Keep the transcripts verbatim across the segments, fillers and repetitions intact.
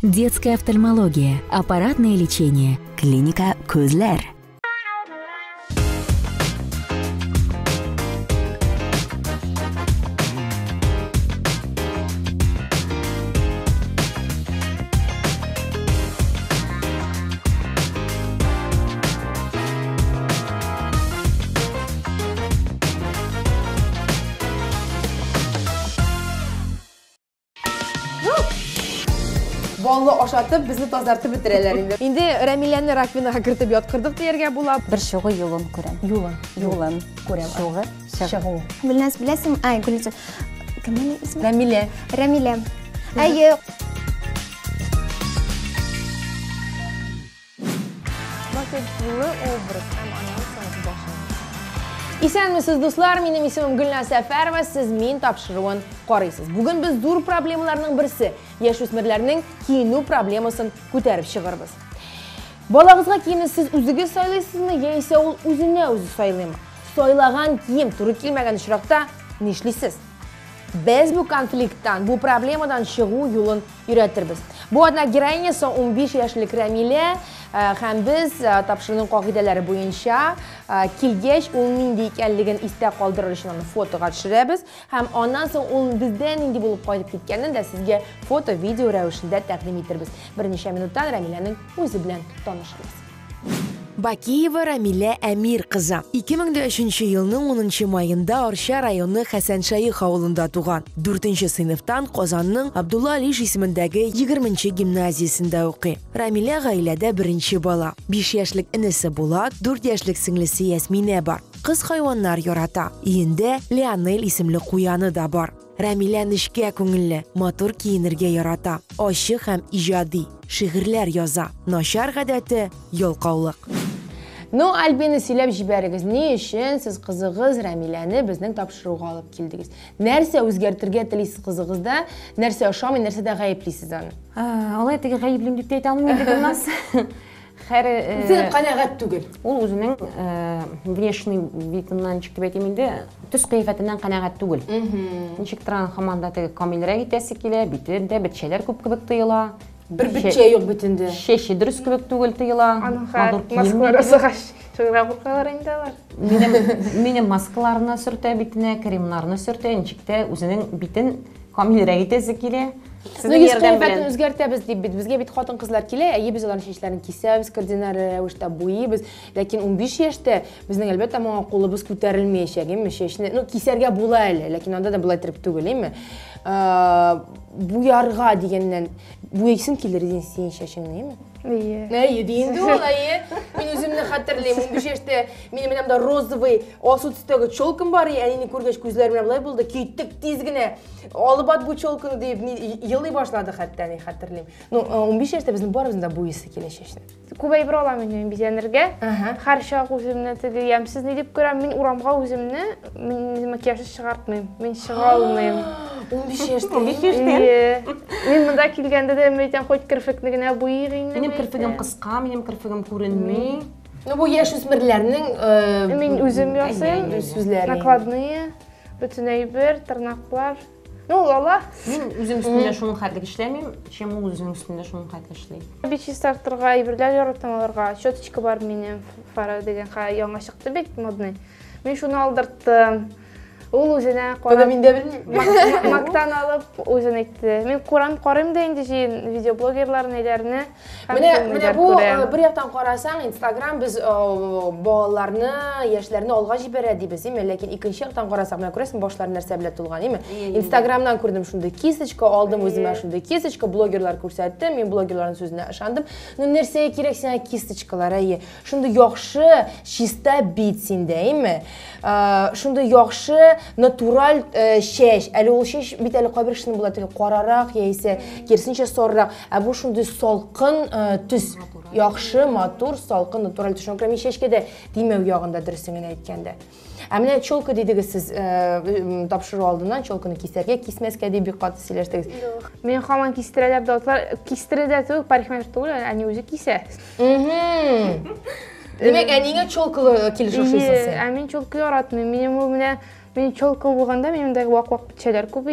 Детская офтальмология, аппаратное лечение, клиника Көзләр. Ballı aşatıp bizni tazartıp bitireler indi. İndi Rəmilənin rakvinaga kiritib yatqırdıq deyərgə bula. Bir şoğı yolun kurem. Yolun. Yolun Kurem. Şoğı. Şoğı. بالناس بالاسم اي قلت كمان اسمها Rəmilə. رميلة اي İsənmisiz dostlar, benim ismim Gülnaz Səfər və siz men tapşırığın qarıysınız. Bugün biz zor problemlarının birisi, yaş ösmirlərinin kiyinu problemasını көтәріп шығырбыз. Balağızğa kiyini siz üzüge saylaysızmı, ya ise ol üzüne özü saylayımı? Soylagan kiyim turu kelmegen şıraqta neşlisiz? Biz bu konfliktdan, bu problemadan шығу yolun üretirbiz. Bu adına героинясы он besh yaşlı Rəmilə hem biz tapşırığın qaidaları boyunca kilgeç ol nindi ekanligini isdə qaldırılışından fotoga tushiramiz. Hem ondan soň ol bizden nindi bo'lib qaytib ketganini de sizga foto, video ravishida taqdim etirmiz. Bir necha minutdan Rəmilənin o'zi bilan tanishamiz. Bakiyeva Rəmilə Əmir qızı. ikki ming uchinchi yılның o'ninchi mayında Arşa rayonu Hasanshayx avulunda tuğan. dördüncü sınıftan Qozanның Abdulla Alish ismindagi yigirmanchi gimnaziyasında o'qiy. Rəmilə gailada birinchi bola. besh yoshlik inisi Bulat, to'rt yoshlik singlisi Yasmina bor. Qiz hayvonlar yarata. Endi Leonel ismli qo'yani da bor. Rəmilə nishga ko'ngilli, motor kiyinirga yarata. Oshiq ham ijodiy, she'rlar yoza. Noshar g'adati yolqovliq. No albeni silab jibarig'iz. Ne үшін siz qizig'iz Rəmiləni bizning tapshiruvga olib keldingiz? Нәрсе o'zgartirga tilaysiz qizig'izda? Нәрсе oshami, нәрсе de g'ayiblaysiz uni? Алай теге гаеплим дип әйтә алмыйм дип булмас. Хәр Син канагать түгел. Ул үзенең внешний видыннан чыгып әйтим инде, төс кыяфәтеннән канагать түгел. Ничек торган хаманда теге камилрәк итәсе килә, битендә бетчәләр күп кебек тоела. Bir bütçe yok bütünde. Шеше дөрес кебек түгел тоела. Маскаларысы чыгыра куркалар инде алар. Минем минем маскаларны сөртә битенә, кремнарны сөртә, ничек тә үзенең битен камилрәк итәсе килә. Sizin yerden bilen özgürtübüz deyip biz bizge bit xатын kızlar kile, iyi biz onların şişlerini kesemiz, kardinal rəvişdə boyayız. Lakin on besh yaşda bizning elbette ama qolubuz ko'tarilməyəcək, mi? Şişni, no keserge bulaylı, lakin onda da bulay tirib түгел, mi? Bu yarğa degenden bu eksin kilerizin sen şaşın, mi? İyi. Ne iyi deyindi olayı. Ben özümni hatırlayayım. on besh yaşda benim elimde rozовый asutstagi çolkum var ya, elini көргәч күзләремә булай булды. Киттек тизгенә. Алып ат бу çolkunu deyip yılый başladı hatta ne hatırlayayım. No on besh yaşda bizning barımızda bu isi kelешешне. Күбәй бер алам мен бизәнергә. Һәр чак үземне теге ямсыз ни дип күрәм, мин урамга үземне мин макияжсыз чыгартмыйм. Мин чыга алмыйм. on besh yaşda. on besh yaşта. Мин монда килгәндә дә мәйтән хоть кирфекне генә буйыйм. Минем кирфигим кыска, минем кирфигим күренми. No bu yaş ösmirlərinin Мин үзем ясыйм. Сүзләре. Накладные, bütün әйбер, тырнаклар. Ну, лала. Мин үзем үстендә шуның хәтлек эшләмим, чем ул үзенең үстендә шуның хәтлек эшли. Бичи стартырга әйберләр яратам аларга. Щеточка бар минем, фара дигән ха яңа чыкты бик модный. Мин шуны алдырттым. Ул үзенә Бана миндә белмим. Мактан алып үзен әйтте. Мин Куран карыйм да инде җин видеоблогерлар нәйләрне. Менә менә бу bir яктан карасаң, Instagram biz балаларны, яшьләрне алга җибәрә дибез, име, ләкин икенче яктан карасак, менә күрәсең, башлары нәрсә белән тулган, име? Instagram'dan күрдем шундый кисочка, алдым үземә шундый кисочка, блогерлар күрсәтте, мин блогерларның сүзенә ышандым. Ну нәрсәгә кирәк сиңа кисточкалар, әйе? Шундый яхшы, чиста бит синдә, име? Шундый яхшы natural şeş, әле ул шеш бит әле кайбер кешенең була теге карарак яисә керсенчә соррак, ә бу шундый салкын төс, яхшы, матур, салкын, натураль төс. Шуңа мин шешкә дә димәү ягында дөресен әйткәндә. Ә менә чолка дидегез сез тапшыру алдыннан чолканы кисәргә, кисмәскә дип бик каты сөйләштегез. Мен хаман кистерәләр дә атлар, кистерәдә түгел, парикмахер түгел, әни үзе кисә. Демәк, әнигә чолкалы килеш ошыйсың сен. Ә мин чолка яратмыйм. Минем ул менә Мен чолка булганда минемдәге вак-вак битчәләр күп иде.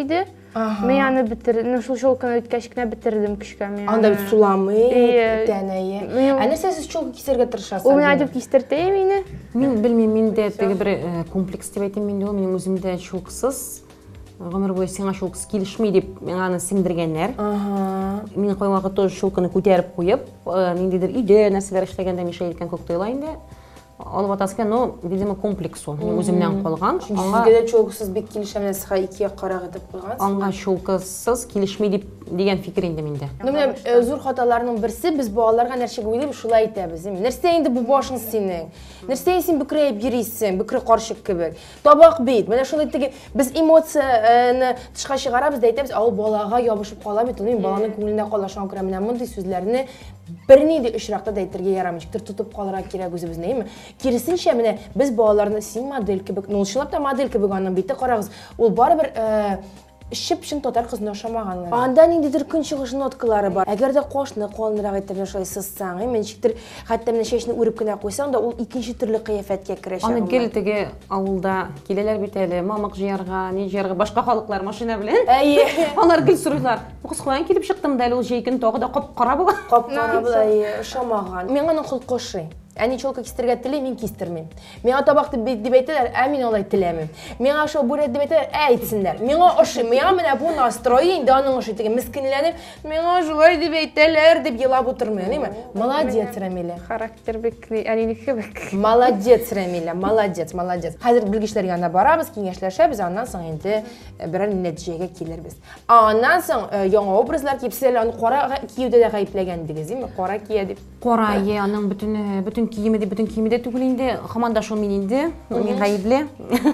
Мен аны бітірдім, шул шолканы өткәшкенә бітірдім кішкә мен. Анда бит суламый, Ие. тәнәйе. Мен- Ә нәрсә сез чолка кисәргә тырышасыз? Ул менә дип кистерте мине. Мен білмеймін, менде теге бір э, комплекс деп айтайын менде ол, менің өзімде шолқысыз ғұмыр бойы сеңа шолқысы келішмей деп мен аны сіңдіргеннер. Ага. Мен қоймаға тоже шолқыны көтеріп қойып, э, мендедір үйде нәрселер іштегенде мен шайылкен коктейлайында алып атасыкен, но, видимо, комплекс ол, мен өзімнен қолған. Аңға, Sizге дә чолкасыз бик килешә, менә сиңа икегә карак итеп куйгансыз. аңға шолқысыз келішмей деп деген фикер инде менде. Ну менә э, зур хаталарның берсе без балаларга нәрсәгә уйлап шулай әйтәбез. Эми нәрсә инде бу башың синең? Нәрсә син бөкрәйеп йөрисең, бөкре карчык кебек. Табак бит. Менә шулай теге без эмоцияны тышка чыгарабыз да әйтәбез, ал балага ябышып кала бит. Ул баланың күңелендә кала шуңа күрә менә мондый сүзләрне берни дә очракта да әйтергә ярамыйчтыр, тотып калырга кирәк үзебезне, әйме? Киресенчә менә без балаларны син модель кебек, нолчылап та модель кебек аның бите карагыз. Ул барыбер э, шып-шын татар кызны ошамаган. Анда ниндидер көнчыгыш ноткалары бар. Әгәр дә кашны калынрак итеп шулай сызсаң, мен чиктер, хәтта менә чәчне үреп кенә куйсаң да, ул икенче төрле кыяфәткә керә. Аны гел теге авылда келелер бит әле, мамык җыярга, ни җыярга, башка халыклар машина белән. Әйе. Алар гел сорыйлар. Кыз каян килеп чыктым да әле ул җәйкен тагы да кап-кара була. Кап-кара булай ошамаган. Мен аның холкы ошый. Әни чолка кистергә теле, мин кистермим. Миңа табак дип дип әйтәләр, ә мин алай теләмим. Миңа шул бүрәт дип әйтәләр, ә әйтсеннәр. Миңа ошый, миңа менә бу настрой инде аның ошый теге мискинләнеп, миңа шулай дип әйтәләр дип елап утырмый, әйме? Молодец, Рамиля. Характер бик әнинеке бик. Молодец, Рамиля, молодец, молодец. Хәзер белгечләр янына барабыз, киңәшләшәбез, аннан соң инде берәр нәтиҗәгә килербез. Аннан соң яңа образлар кипсәләр, аны кара киюдә дә гаепләгәндегез, әйме? Кара кия дип. Кара е, аның бүтін бүтін киеме де бүтін киеме де түгел инде, хаманда шул мен инде, мен гаепле.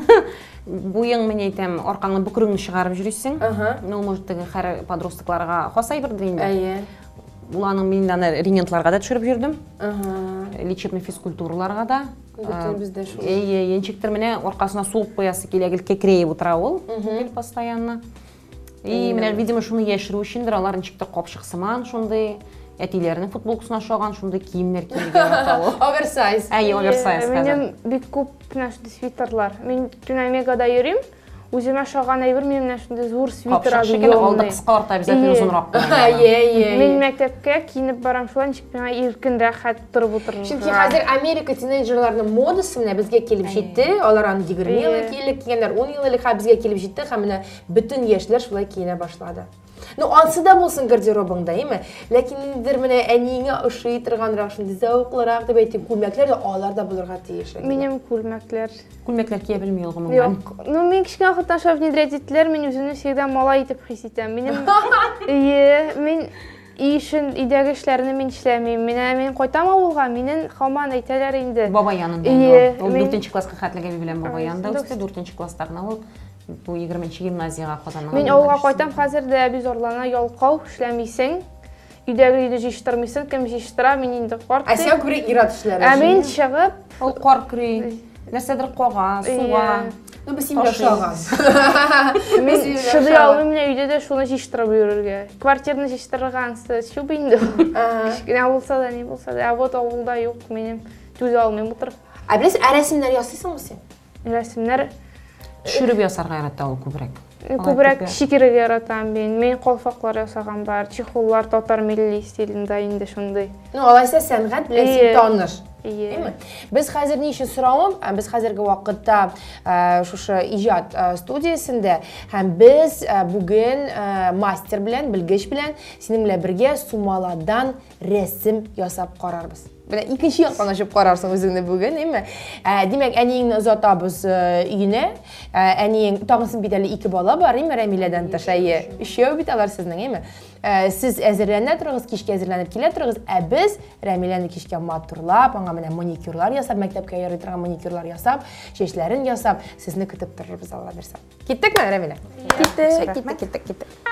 Буяң мен әйтәм, аркаңны бүкреңне чыгарып жүрисең. Ну, может, теге һәр подросткларга хасай бер инде. Әйе. Уланың мен аны рентгентларга да төшереп жүрдем. Ага. Лечебный физкультураларга да. Бүтән бездә шул. Әйе, янчиктер менә аркасына суып куясы килә, гел кекрәеп утыра ул, гел постоянно. И менә видимо шуны яшерү өчендер, алар ничектер капчык сыман шундый әтиләрнең футболкасына ошаган шундый киемнәр кигән атау. Оверсайз. Әйе, оверсайз. Минем бик күп менә шундый свитерлар. Мин динамикада йөрим. Үземә ошаган әйбер мен менә шундый зур свитер Капчык шикелле алда кыскарта обязательно узынрак. Әйе, әйе. Мин мәктәпкә кинеп барам, шулай ничек миңа иркен рәхәт торып утырырга. Чөнки хәзер Америка тинейджерларының модасы менә безгә килеп җитте. Алар аны егерме ел элек кигәннәр, ун ел элек безгә килеп җитте һәм менә бөтен яшьләр шулай киенә башлады. Ну, ансы да булсын гардеробыңда, әйме? Ләкин ниндидер менә әниеңә ошый торганрак, шундый зәвыклырак дип әйтеп, күлмәкләр дә алар да булырга тиеш. Минем күлмәкләр. Күлмәкләр кия белми ул гомумән. Юк. Ну, мен кичкә вакытта шуны внедрять иттеләр, мин үземне всегда малай итеп хис итәм. Минем ие, мин ишен идәге эшләрне мин эшләмим. Менә мин кайтам авылга, минен хаман әйтәләр инде. Баба янында. Ие, Ул мин- дүртенче класска хәтлегә белән баба янында үсте, дүртенче класста гына ул бу егерменче гимназиягә Казанга. Мин авылга кайтам, хәзер дә әби зарлана, ялкау эшләмисең. Өйдәге өйдә җыштырмыйсың, кем җыштыра, мин инде карт. Ә сән күбрәк ират эшләре. Ә мин чыгып, Ул кар кри, нәрсәдер кага, суга. Ну, без син яшаган. мин шыдый алмыйм, менә өйдә дә шуны җыштырып йөрергә. Квартираны җыштыргансы, шуп инде. Кичкенә булса да, ни булса да, ә вот авылда юк, минем түзә алмыйм утырып. Ә беләсез, ә рәсемнәр ясыйсыңмы син? Рәсемнәр Төшереп ясарга ярата ул күбрәк. күбрәк шикерге яратам мин. Мин калфаклар ясаган бар, чехоллар татар милли стилендә инде шундый. Ну, алайса сәнгать белән син Ие. таныш. Ие. Әйме? Без хәзер ни өчен соравым? Ә, Без хәзерге вакытта ә, шушы иҗат ә, студиясендә һәм без ә, бүген ә, мастер белән, белгеч белән синең белән бергә сумаладан рәсем ясап карарбыз. Менә икенче яктан ачып карарсың үзеңне бүген, әйме? Ә, Димәк, әниеңне озатабыз ә, өенә. Ә, Әниең тагын бит әле ике бала бар, әйме, Рәмиләдән тыш, әйе. Өчәү бит алар сезнең, әйме? Ә, Сез әзерләнә торыгыз, кичкә әзерләнеп килә торыгыз, ә без Рәмиләне кичкә матурлап, аңа менә маникюрлар ясап, мәктәпкә ярый торган маникюрлар ясап, чәчләрен ясап, сезне көтеп торырбыз, Алла бирсә. Киттекме, Рәмилә? Киттек, киттек, киттек, киттек.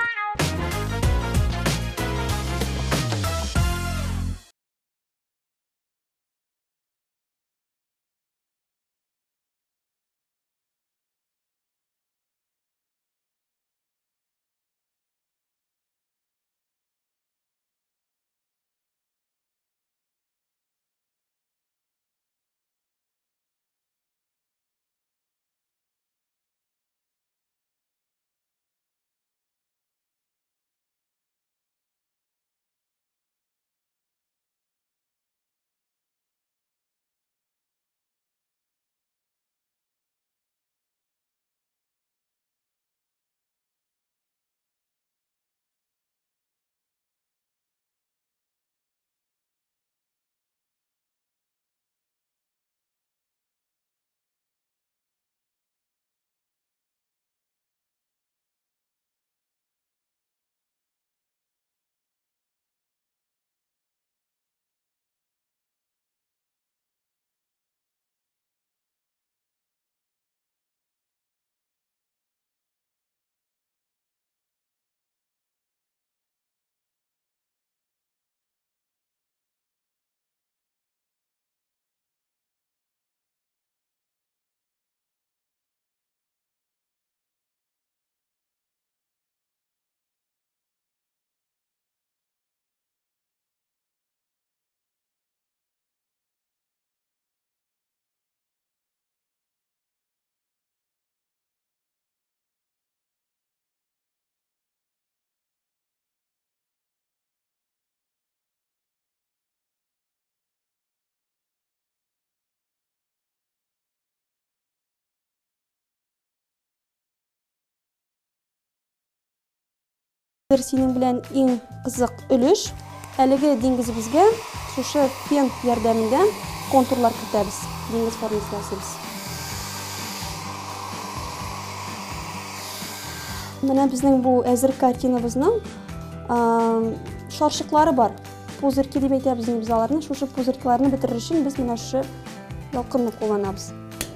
Синең белән иң кызык өлеш. Әлеге диңгезебезгә шушы фен ярдәмендә контурлар кертәбез. Диңгез формасына ясыйбыз. Менә безнең бу әзер картинабызның шаршыклары бар. Пузырьки дип әйтәбез без аларны. Шушы пузырькларны бетерер өчен без менә шу ялкынны кулланабыз.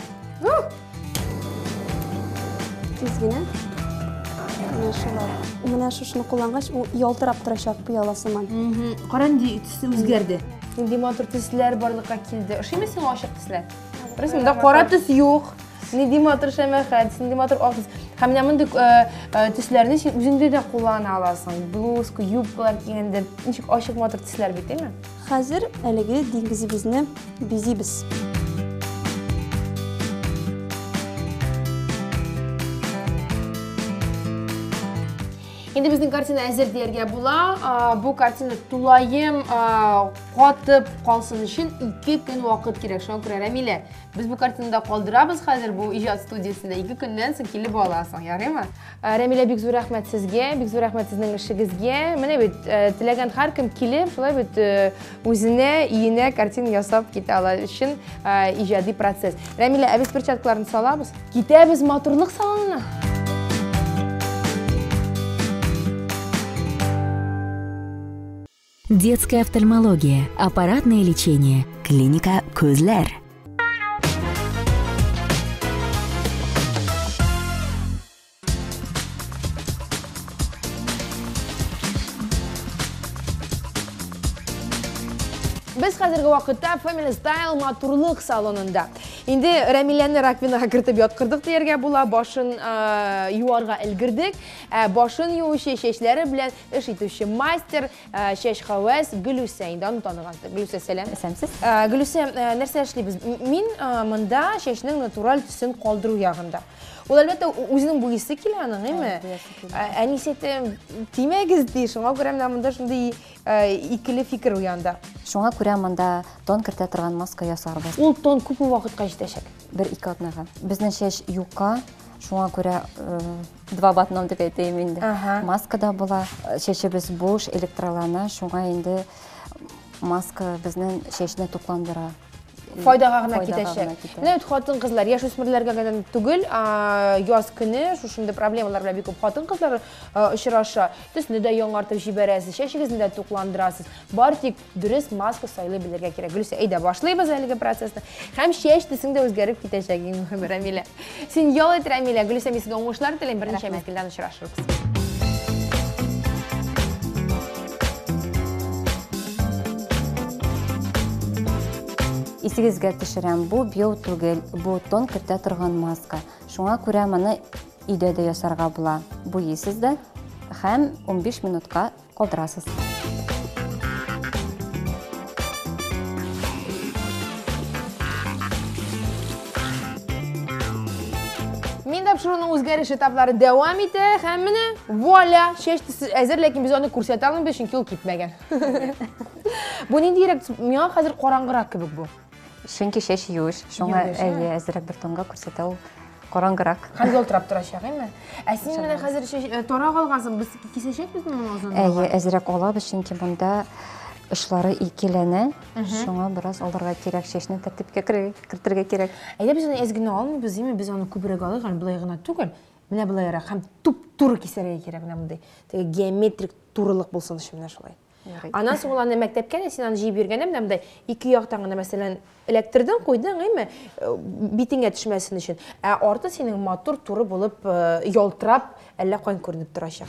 Тизгенә. Менә шулар. Менә шушыны куллангач, ул ялтырап торачак пыяласыман. Каранди төсе үзгәрде. Инде мотор төсләр барлыкка килде. Ошыймы сиң ашык төсләр? Рәсемдә кара төс юк. Нинди мотор шәмәхәт, нинди мотор ак төс. Һәм менә мондый төсләрне син үзеңдә дә куллана аласың. Блузка, юбкалар кигәндә ничек ашык мотор төсләр бит, әйме? Хәзер әлеге диңгезебезне бизибез. Инде безнең картина әзер дияргә була. Бу картина тулаем катып калсын өчен ике көн вакыт кирәк. Шуңа күрә Рәмилә, без бу картинада калдырабыз хәзер бу иҗат студиясендә. ике көннән соң килеп аласың, ярыймы? Рәмилә, бик зур рәхмәт сезгә, бик зур рәхмәт сезнең эшегезгә. Менә бит теләгән һәркем килеп, шулай бит үзенә, иенә картина ясап китә ала өчен иҗади процесс. Рәмилә, ә без перчаткаларны салабыз. Китәбез моторлык салонына. Детская офтальмология, аппаратное лечение, клиника Күзләр. Без хәзерге вакытта Family Style матурлык салонында. Инде Рәмиләне раковинага кертеп яткырдык дияргә була, башын юарга өлгердек. Башын юучы, чәчләре белән эш итүче мастер, чәч хәвәс Гөлүсә. Инде аны таныгансыз. Гөлүсә, сәлам. Сәмсез. Гөлүсә, нәрсә эшлибез? Мин монда чәчнең натураль төсен калдыру ягында. Ул әлбәттә үзенең буйысы килә аның, әйме? Әнисәтем тимәгез ди, шуңа күрә менә монда шундый икеле фикер уянда. Шуңа күрә монда тон кертә торган маска ясарбыз. Ул тон күпме вакытка җитәчәк? Бер-ике атнага. Безнең чәч юка, шуңа күрә два в одном дип әйтәм инде. Маска да була, чәчебез буш, электролана, шуңа инде маска безнең чәчне тукландыра. Файдага гына китәчәк. Менә хатын-кызлар, яшүсмерләргә генә түгел, яз көне шушындай проблемалар белән бик күп хатын-кызлар очраша. Төсне дә яңартып җибәрәсез, чәчегезне дә тукландырасыз. Бар тик дөрес маска сайлый белергә кирәк. Гөлүсә, әйдә башлыйбыз әлеге процессны. Һәм чәч төсең дә үзгәреп китәчәк, иң мөһиме, Рәмилә. Син ял ит, Рәмилә. Гөлүсә, мин сезгә уңышлар теләйм. Берничә мезгелдән очрашырбыз. Исегезгә төшерәм, бу бию түгел, бу тон кертә торган маска. Шуңа күрә моны өйдә дә ясарга була. Буйсыз да һәм ун биш минутка калдырасыз. Мин тапшыруның үзгәреш этаплары дәвам итә, һәм менә вуаля, чәч әзер, ләкин без аны күрсәтә алмыйбыз, чөнки ул китмәгән. Бу нинди ирек? Миңа хәзер караңгырак кебек бу. Чөнки чәч юш, шуңа әйе әзрәк бер тонга күрсәтә ул караңгырак. Һәм ялтырап торачак, әйме? Ә син менә хәзер тора калгансың, без кисәчәкбез моны озын. Әйе, әзрәк алабыз, чөнки монда эшләре икеләнә. Шуңа бераз алырга кирәк, чәчне тәртипкә кертергә кирәк. Әйдә без аны әзгенә алмыйбыз, әйме? Без аны күбрәк алыйк, булай гына түгел. Менә булайрак һәм туп-туры кисәргә кирәк менә мондай. Теге геометрик турылык булсын өчен менә шулай. Анан соң ул аны мәктәпкә дә син аны җыеп биргәндә менә мондай ике яктан гына мәсәлән электирдән куйдың, әйме? Битеңә төшмәсен өчен. Ә арты синең мотор туры булып ялтырап, әллә кайын күренеп торачак.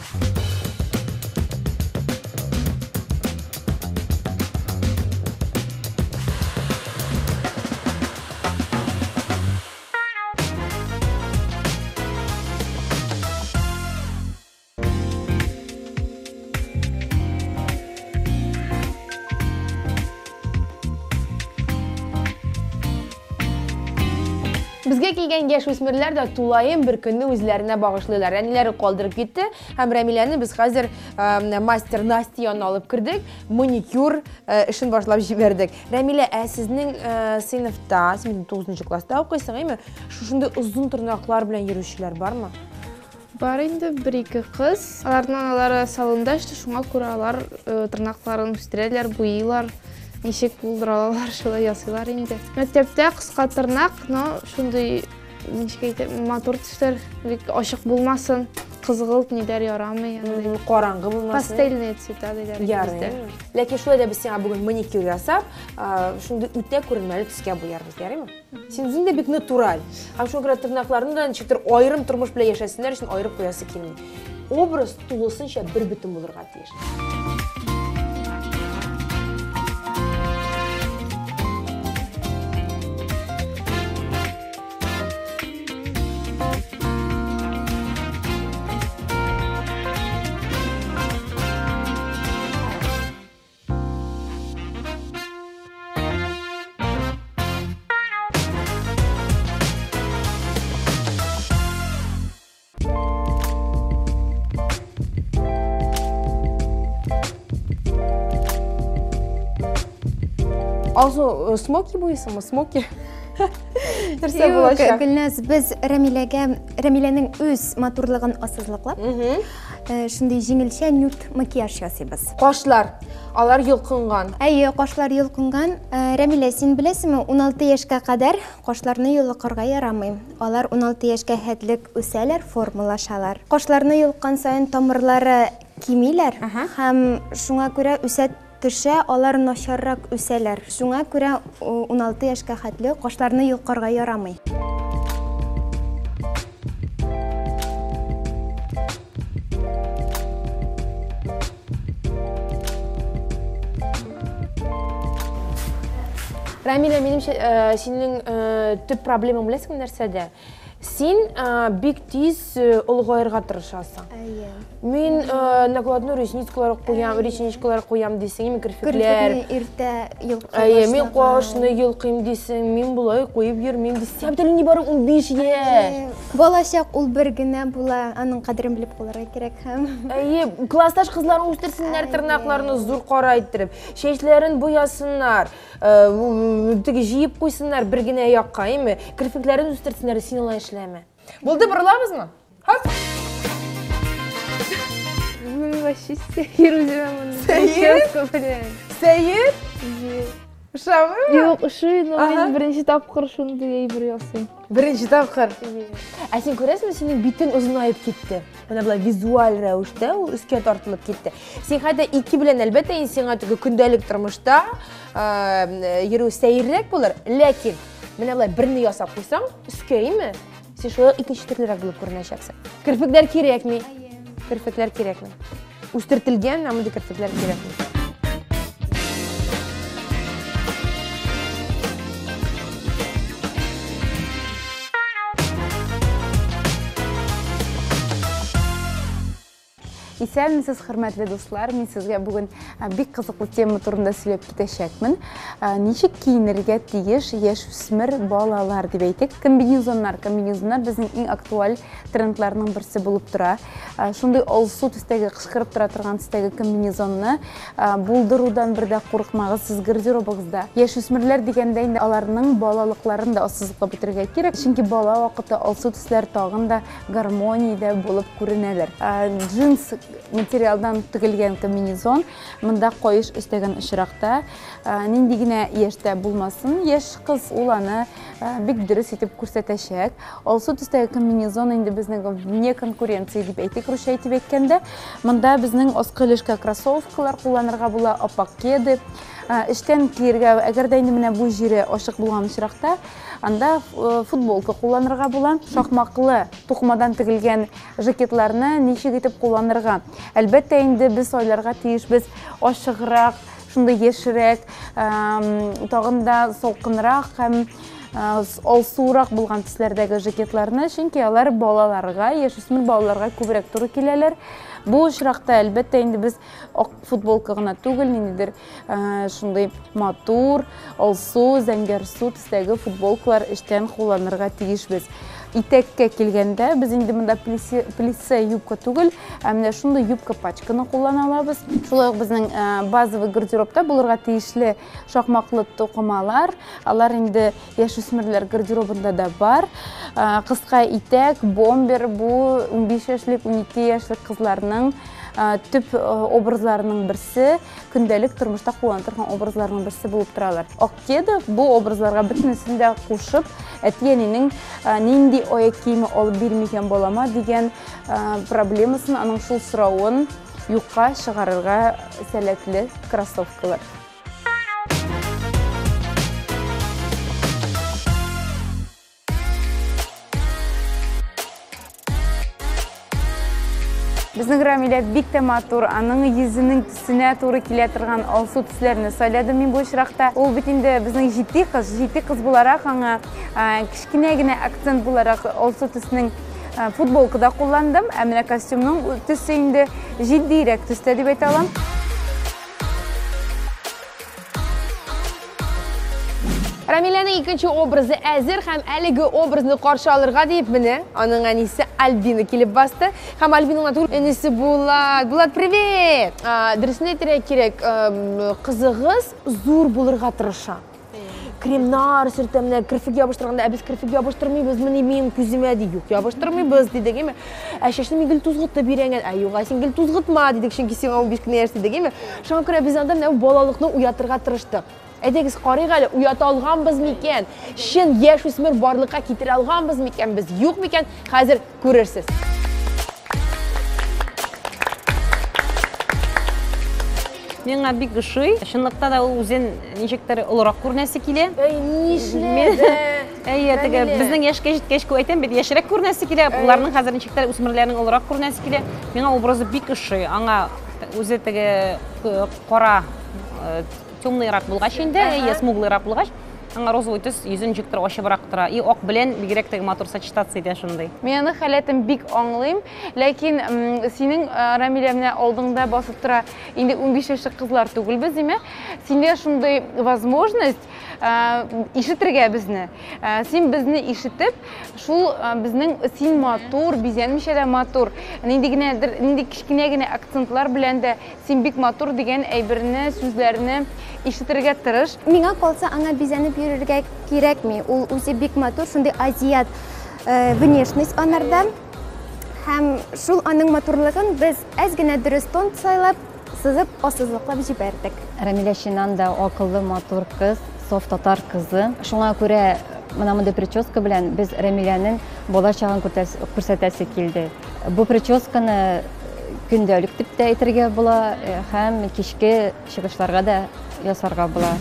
Безгә килгән яшүсмерләр дә тулаем бер көнне үзләренә багышлыйлар. Әниләре калдырып китте, һәм Рәмиләне без хәзер мастер Настя янына алып кирдек, маникюр эшен башлап җибәрдек. Рәмилә, ә сезнең сыйныфта, син тугызынчы класста укыйсың, әйме? Шушындай озын тырнаклар белән йөрүчеләр бармы? Бар инде бір-екі қыз. Алардың аналары салонда ішті, шуңа күрі алар тырнақларын үстірелер, бұйылар, нешек бұлдыралар, шылай ясылар инде. Мәктепте қысқа тырнақ, но шундай мотор түстер ашық болмасын, қызғылт недер ярамай. Қараңғы болмасын. Пастельный цвета делер. Ярный. Ләкин шулай да біз сен бүгін маникюр жасап, шундай үтә күрінмәлі түске бұярмыз, ярай ма? Сен өзің де бек натураль. Һәм шуңа күрә тырнақларын да ничектер айрым тормыш белән яшәсеннәр өчен айырып куясы килми. Образ тулысынча бер бөтен булырга тиеш. Алсу, смоки буйсыңмы? Смоки? Нәрсе булачак? Гүлназ, біз Рәмиләнең үз матурлығын асызлыклап, шундай жеңелчә нюд макияж ясыйбыз. Кашлар, алар йолкынган. Әйе, кашлар йолкынган. Рәмилә, син беләсеңме, уналты яшькә кадәр кашларны йолкырга ярамый. Алар уналты яшькә хәтлек үсәләр, формалашалар. Кашларны йолккан саен тамырлары кимиләр һәм шуңа күрә үсә төшә, алар начаррак үсәләр. Шуңа күрә уналты яшькә хәтле кашларны йолкырга ярамый. Рәмилә, минемчә, синең төп проблемаң беләсеңме нәрсәдә? Син бик тиз олғайырға тырышасың. Мен накладной ресничкалар қоям, ресницкалар қоям дейсің, мен кірпіклер. Иртә йылқы Мен қошыны йылқым дейсің, мен бұлай қойып ермем дейсің. Сәбітелі не бары он беш е. Балашақ ул бір генә була, аның қадірін біліп қоларға керек һәм. Классташ қызларын үстірсіңдер, тырнақларını зур қарайттырып, шешлерін боясынlar, жиып қойсынlar бір генә яққа, кірпіклерін үстірсіңдер, сен олай эшләме. Булды, бұрыламыз мы? Хоп! Мен вообще сәйір өзімін. Сәйір? Сәйір? Ұшамы? Жоқ, ұшый, но мен бірінші тапқыр шунды ейбір ясым. Бірінші тапқыр? Ә сен көресің, сенің битің ұзынайып кетті. Мына бұла визуаль рәуішті, ол үске тартылып кетті. Сен қайда екі білен әлбәтті, сен ғатығы күндәлік тұрмышта еру сәйіррек болар, ләкин мына бұла бірні ясап қойсаң, үске еймі? Сен шолай икінші түрлерек болып көрінәшәксің. Кірпіклер керек ме? Кірпіклер керек ме? Үстіртілген, амынды кірпіклер керек ме? Исәнмесез, хөрмәтле дуслар, мен сезгә бүген бик кызыклы тема турында сөйләп үтәчәкмен. Ничек киенергә тиеш яшүсмер балалар дип әйтик. Комбинезоннар, комбинезоннар безнең иң актуаль трендларның берсе булып тора. Шундый алсу төстәге кышкырып тора торган төстәге комбинезонны булдырудан бер дә курыкмагыз, сез гардеробыгызда. Яшүсмерләр дигәндә инде аларның балалыкларын да ассызлыклап үтәргә кирәк. Чөнки бала вакыты алсу төсләр тагын да гармониядә булып күренәләр. Джинс материалдан тегелгән комбинезон, монда коеш өстәгән очракта нинди генә яшьтә булмасын, яшь кыз уланы бик дөрес итеп күрсәтәчәк. Алсу төстәге комбинезон инде безнең вне конкуренция дип әйтик, русча әйтеп әйткәндә, монда безнең аскы өлешкә кроссовкалар кулланырга була, апак кеды, эштән киергә, әгәр дә инде менә бу җире ачык булган очракта, анда футболка кулланырга була, шакмаклы тукмадан тегелгән жакетларны ничек итеп кулланырга. Әлбәттә инде без айларга тиешбез ашыграк, шундай яшьрәк, тагын да салкынрак һәм алсурак булган төсләрдәге жакетларны, чөнки алар балаларга, яшүсмер балаларга күбрәк туры киләләр. Бу очракта әлбәттә инде без футболка гына түгел, ниндидер шундай матур, алсу, зәңгәр су төстәге футболкалар эштән кулланырга тиешбез. итекке келгенде біз инде мында плиссе юбка түгел, әміне шундай юбка пачканы қоллана алабыз. Шулай біздің базовый гардеробта бұларға тиешлі шақмақлы тоқымалар, алар инде яшөсмерлер гардеробында да бар. Қысқа итек, бомбер, бұл он беш яшьлек, он екі яшьлек қызларның түп образларының бірсі, күнделік тұрмышта қолланылған образларының бірсі болып тұралар. Октеді бұл образларға бүтінісінде қушып, әтиенінің нендей ояқ киімі олып бермеген болама деген проблемасын, аның шул сұрауын юққа шығарырға сәләтлі кроссовкалар. Біздің Рамиля бик те матур, аның езінің түсіне туры келе тұрған алсу түслеріні сөйледі. Мен бұл шырақта ол бітінде біздің жеті қыз, жеті қыз боларақ, аңа кішкенегіне акцент боларақ алсу түсінің футболкада қолландым. Әміне костюмның түсі енді жиддейрек түсті деп айта алам. Рамиляның екінші образы әзір, һәм әлігі образны қаршы алырға дейіп міне, аның әнесі Альбина келіп басты. Һәм Альбиның атыр әнесі Булат. Булат, привет! Дұрысына етірек керек, қызығыз зур болырға тырыша. Кремнар сүртеміне кірфік ябыштырғанда, әбіз кірфік ябыштырмайбыз, міне мен күзіме дейік, ябыштырмайбыз дедік еме. Әшешті мен гіл тұзғытты беренген, әйуға сен гіл тұзғытма дедік, шын кесен он беш күні әрсі дедік еме. Шаң көрі біз анда міне балалықны уятырға тырышты. Әдегіз қариғ әлі, ұят алғанбыз мекен, шын еш өсімір барлыққа кетір алғанбыз мекен, біз юқ мекен, қазір көрерсіз. Менің бик ұшый, шынлықта да ол өзен нешектері ұлырақ көрінәсі келе. Әй, нешледі? Біздің ешке жеткеш көй айтам, бет ешірек көрінәсі келе, оларының қазір нешектері өсімірлерінің ұлырақ көрінәсі келе. Менің образы бик ұшый, аңа өзі қора темныйрак булгач инде, я смуглыйрак булгач, аңа розовый төс йөзен жүктер ашыбрак тора. И ак белән бигрәк теге матур сочетация итә шундый. Мен аны хәләтен бик аңлыйм, ләкин синең Рамиля менә алдыңда басып тора, инде он биш яшьлек кызлар түгел без диме? Синдә шундый возможность ишетергә безне. Син безне ишетеп, шул безнең син матур, бизәнмичә дә матур. Нинди генәдер, нинди кичкенә генә акцентлар белән дә син бик матур дигән әйберне, сүзләрне ишетергә тырыш. Миңа калса, аңа бизәнеп йөрергә кирәкми. Ул үзе бик матур, шундый азиат внешность анарда. Һәм шул аның матурлыгын без әз генә дөрес тон сайлап, сызып, асызлыклап җибәрдек. Рамиля Шинан да акыллы матур кыз, соф татар кызы. Шуңа күрә мына мондай прическа белән без Рамиляның балачагын күрсәтәсе килде. Бу прическаны көндәлек дип тә әйтергә була, һәм кичке чыгышларга да ясарга була.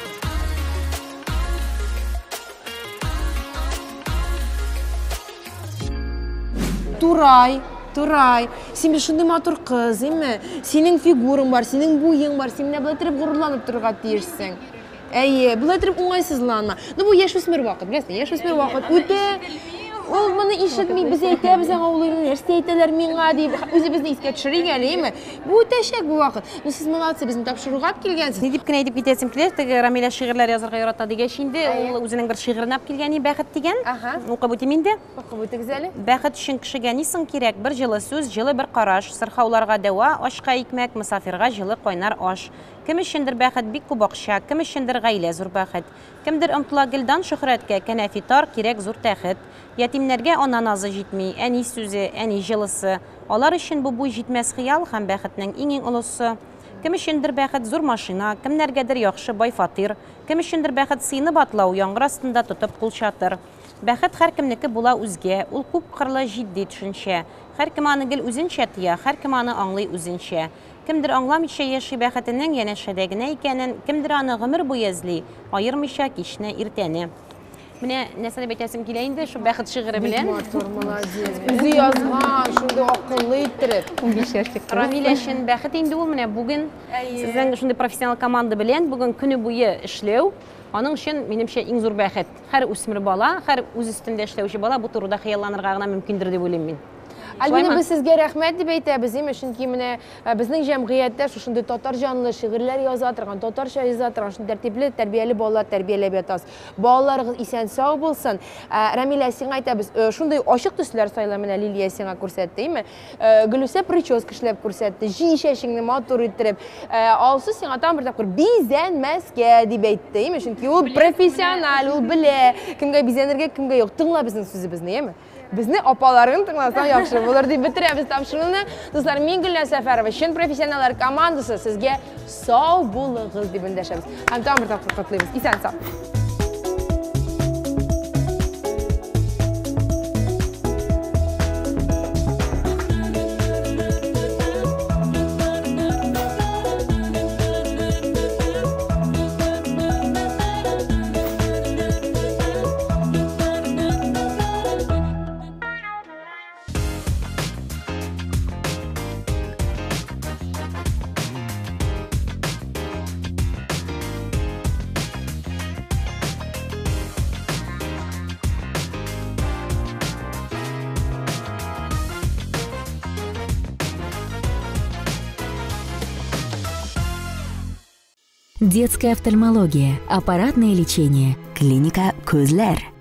Турай, Турай, сен бе шынды матур қыз, еме? Сенің фигурың бар, сенің бойың бар, сен мені бұлай тұрып ғұрланып тұрға тиірсің. Әйе, бұлай тұрып оңайсызланма. Ну, бұл еш өсмір вақыт, білесің, еш өсмір вақыт өте. Ол мұны ишетмей, біз әйтәбіз аңа олардың нәрсе әйтәләр миңа дейіп, өзі бізді иске түшірек әлі, еме? Бұл өте шәк бұл вақыт. Ну, сіз молодцы, біздің тапшыруға келгенсіз. Не деп кенә әйтеп кетесем килә, теге Рамиля шигырьләр язарга ярата дигәч инде, ул үзенең бер шигырен алып килгән, бәхет дигән. Укып үтим инде. Укып үтегез әле. Бәхет өчен кешегә нисын кирәк? Бер җылы сүз, җылы бер караш, сырхауларга дәва, ашка икмәк, мусафирга җылы кайнар аш. Кем өчендер бәхет бик күп акча, кем өчендер гаилә зур бәхет. Кемдер омтыла гөлдан шөһрәткә, кәнәфи тар, кирәк зур тәхет. Ятимнәргә ана назы җитми, әни сүзе, әни җылысы. Алар өчен бу буй җитмәс хыял һәм бәхетнең иң-иң олысы. Кем өчендер бәхет зур машина, кемнәргәдер яхшы бай фатир. Кем өчендер бәхет сыйны батлау, яңгыр астында тотып кул чатыр. Бәхет һәркемнеке була үзгә, ул күп кырлы җитди төшенчә. Һәркем аны гел үзенчә тыя, һәркем аны аңлый үзенчә. Кемдер аңламыйча яши бәхетенең янәшәдә генә икәнен, кемдер аны гомер буе эзли, аермыйча кичне иртәне. Менә нәрсә дип әйтәсем килә инде, шу бәхет шигыре белән. Молодец. Үзе язган, шундый акыллы иттереп. он биш яшьлек. Рамиля өчен бәхет инде ул менә бүген сезнең шундый профессионал команда белән бүген көне буе эшләү. Аның өчен минемчә иң зур бәхет. Һәр үсмер бала, һәр үз өстендә эшләүче бала бу турыда хыялланырга гына мөмкиндер дип уйлыйм мин. Albina biz sizga rahmat deb aytamiz, chunki mana bizning jamiyatda shu shunday totar jonli shi'rlar yozatirgan, totar shoir yozatirgan, shunday tartibli, tarbiyali bolalar tarbiyalab yotasiz. Bolalaringiz eson sog' bo'lsin. Ramila senga aytamiz, shunday oshiq tuslar sayla mana Liliya senga ko'rsatdingmi? Gulusa prichoska ishlab ko'rsatdi, jishashingni motor ettirib, olsiz senga tam bir taqir bizanmasga deb aytdingmi? Chunki u professional, u bile, kimga bizanirga, kimga yo'q. Tingla bizning so'zimizni, yemi? Bizni opalarini tinglasan yaxshi bo'lar deb bitiramiz topshiriqni. Do'stlar, men Gulnar Safarova, Shin professionallar komandasi sizga sog' bo'ling'iz deb undashamiz. Hamda bir taqir qutlaymiz. Eson sog'. Детская офтальмология, аппаратное лечение, клиника Көзләр.